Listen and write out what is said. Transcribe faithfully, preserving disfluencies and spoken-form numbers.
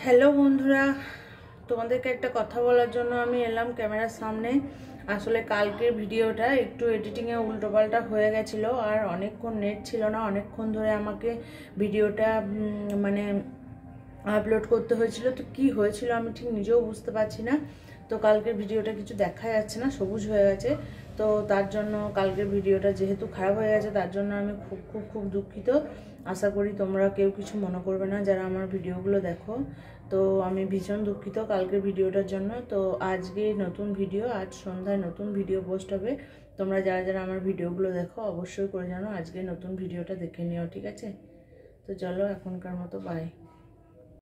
Hello বন্ধুরা, তোমাদেরকে একটা কথা বলার জন্য আমি এলাম ক্যামেরার সামনে। আসলে কালকের ভিডিওটা একটু এডিটিংয়ে উল্টোপাল্টা হয়ে গেছিলো, আর অনেকক্ষণ নেট ছিল না। অনেকক্ষণ ধরে আমাকে ভিডিওটা মানে আপলোড করতে হয়েছিল। তো কি হয়েছিল আমি ঠিক নিজেও বুঝতে পারছি না। তো কালকের ভিডিওটা কিছু দেখা যাচ্ছে না, সবুজ হয়ে গেছে। তো তার জন্য কালকের ভিডিওটা যেহেতু খারাপ হয়ে গেছে, তার জন্য আমি খুব খুব খুব দুঃখিত। আশা করি তোমরা কেউ কিছু মনে করবে না যারা আমার ভিডিওগুলো দেখো। তো আমি ভীষণ দুঃখিত কালকের ভিডিওটার জন্য। তো আজকে নতুন ভিডিও, আজ সন্ধ্যায় নতুন ভিডিও পোস্ট হবে। তোমরা যারা যারা আমার ভিডিওগুলো দেখো অবশ্যই করে জানো আজকে নতুন ভিডিওটা দেখে নিও, ঠিক আছে? তো চলো এখনকার মতো বাই।